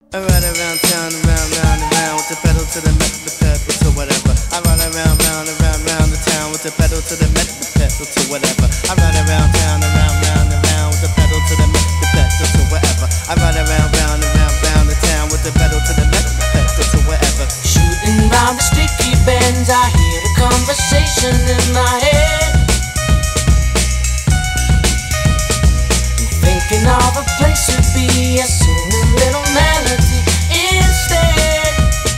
I ride around town, around with the pedal to the metal, the pedal to whatever. I ride around the town with the pedal to the metal, the pedal to whatever. I ride around town, around with the pedal to the metal, the pedal to whatever. I ride around the town with the pedal to the metal, the pedal to whatever. Shooting round the sticky bends, I hear the conversation in my head. Thinking of a place to be, I sing a little melody instead.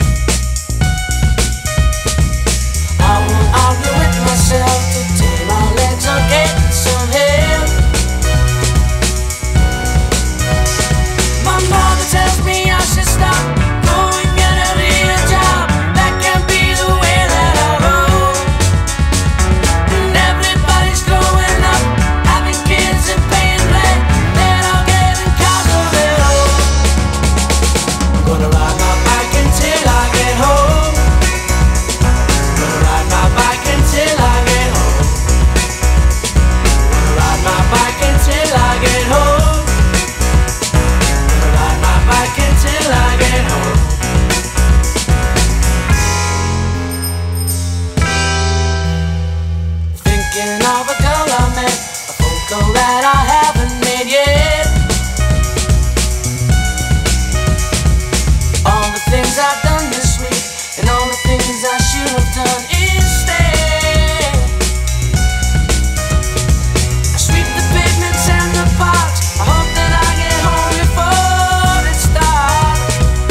I won't argue with myself till my legs are getting some help. My mother tells me I should stop, go and get a real job. That can't be the way that I roll. And everybody's growing up, having kids and paying rent. They're all getting cars of their own. I'm gonna ride my bike until I get home. I'm gonna ride my bike until I get home. I'm gonna ride my bike until I get home. I'm gonna ride my bike until I get home. Thinking of a girl I met, a phone call that I haven't made yet. All the things I've done this week, and all the things I should have done instead. I sweep the pavements and the parks, I hope that I get home before it starts.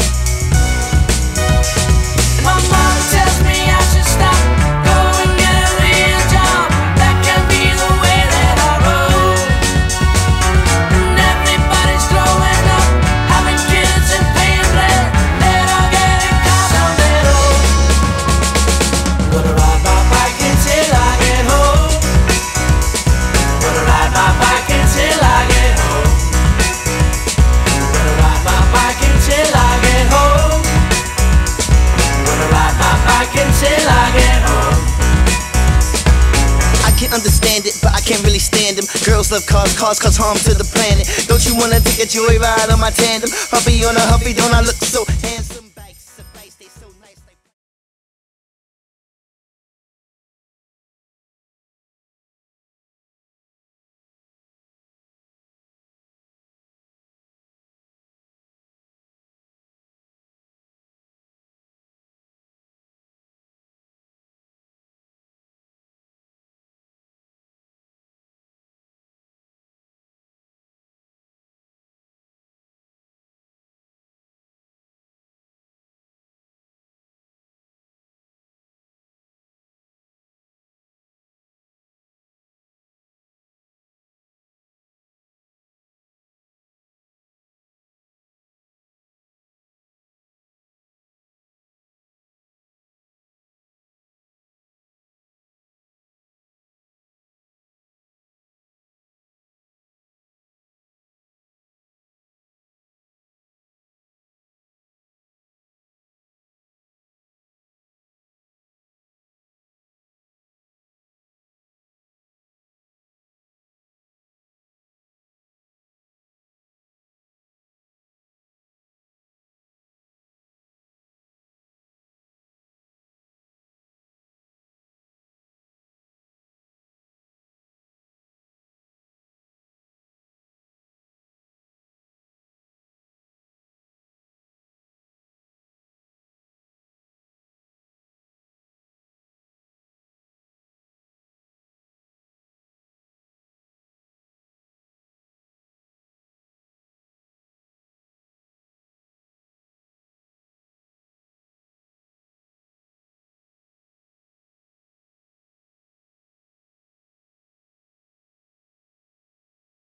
And my mother tells me I should stop, go and get a real job. That can't be the way that I roll. And everybody's growing up, having kids and paying rent. They're all getting cars on their own. I'm gonna ride my bike until I get home. I'm gonna ride my bike until I get home. I'm gonna ride my bike until I get home. I'm gonna ride my bike until I get home. I can understand it, but I can't really stand them. Girls love cars cause harm to the planet. Don't you wanna take a joyride on my tandem? Huffy on a Huffy, don't